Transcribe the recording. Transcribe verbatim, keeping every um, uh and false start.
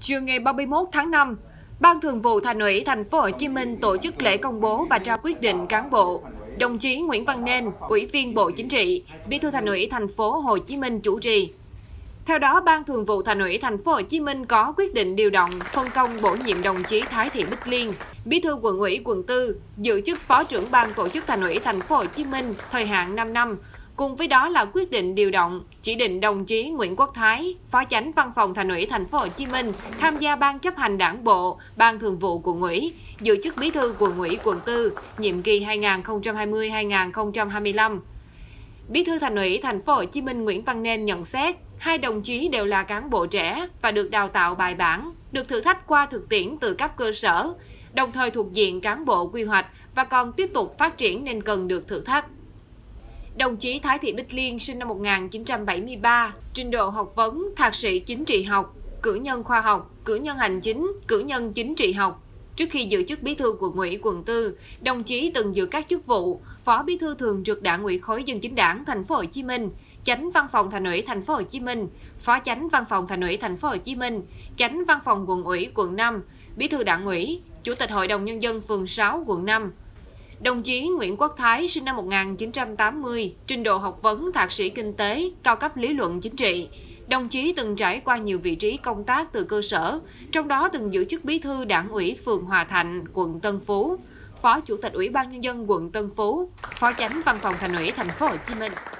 Chiều ngày ba mươi mốt tháng năm, Ban Thường vụ Thành ủy Thành phố Hồ Chí Minh tổ chức lễ công bố và trao quyết định cán bộ. Đồng chí Nguyễn Văn Nên, Ủy viên Bộ Chính trị, Bí thư Thành ủy Thành phố Hồ Chí Minh chủ trì. Theo đó, Ban Thường vụ Thành ủy Thành phố Hồ Chí Minh có quyết định điều động, phân công bổ nhiệm đồng chí Thái Thị Bích Liên, Bí thư Quận ủy Quận tư, giữ chức Phó trưởng Ban Tổ chức Thành ủy Thành phố Hồ Chí Minh thời hạn năm năm. Cùng với đó là quyết định điều động, chỉ định đồng chí Nguyễn Quốc Thái, Phó Chánh Văn phòng Thành ủy Thành phố Hồ Chí Minh tham gia Ban chấp hành Đảng bộ, Ban Thường vụ Quận ủy, giữ chức Bí thư Quận ủy Quận tư, nhiệm kỳ hai nghìn không trăm hai mươi đến hai nghìn không trăm hai mươi lăm. Bí thư Thành ủy Thành phố Hồ Chí Minh Nguyễn Văn Nên nhận xét, hai đồng chí đều là cán bộ trẻ và được đào tạo bài bản, được thử thách qua thực tiễn từ cấp cơ sở, đồng thời thuộc diện cán bộ quy hoạch và còn tiếp tục phát triển nên cần được thử thách. Đồng chí Thái Thị Bích Liên sinh năm một nghìn chín trăm bảy mươi ba, trình độ học vấn, thạc sĩ chính trị học, cử nhân khoa học, cử nhân hành chính, cử nhân chính trị học. Trước khi giữ chức Bí thư Quận ủy Quận tư, đồng chí từng giữ các chức vụ Phó Bí thư Thường trực Đảng ủy khối Dân chính Đảng Thành phố Hồ Chí Minh, Chánh Văn phòng Thành ủy Thành phố Hồ Chí Minh, Phó Chánh Văn phòng Thành ủy Thành phố Hồ Chí Minh, Chánh Văn phòng Quận ủy Quận năm, Bí thư Đảng ủy, Chủ tịch Hội đồng Nhân dân phường sáu Quận năm. Đồng chí Nguyễn Quốc Thái sinh năm một nghìn chín trăm tám mươi, trình độ học vấn, thạc sĩ kinh tế, cao cấp lý luận chính trị. Đồng chí từng trải qua nhiều vị trí công tác từ cơ sở, trong đó từng giữ chức Bí thư Đảng ủy phường Hòa Thạnh, quận Tân Phú, Phó Chủ tịch Ủy ban Nhân dân quận Tân Phú, Phó Chánh Văn phòng Thành ủy Thành phố Hồ Chí Minh.